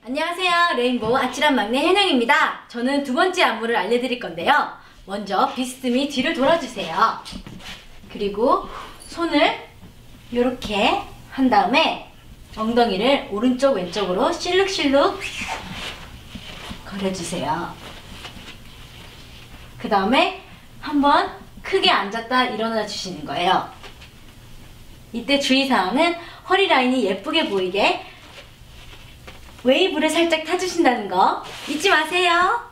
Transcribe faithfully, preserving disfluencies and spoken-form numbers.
안녕하세요. 레인보우 아찔한 막내 현영입니다. 저는 두 번째 안무를 알려드릴 건데요. 먼저 비스듬히 뒤를 돌아주세요. 그리고 손을 이렇게 한 다음에 엉덩이를 오른쪽 왼쪽으로 실룩실룩 거려주세요. 그 다음에 한번 크게 앉았다 일어나 주시는 거예요. 이때 주의사항은 허리 라인이 예쁘게 보이게 웨이브를 살짝 타주신다는 거 잊지 마세요.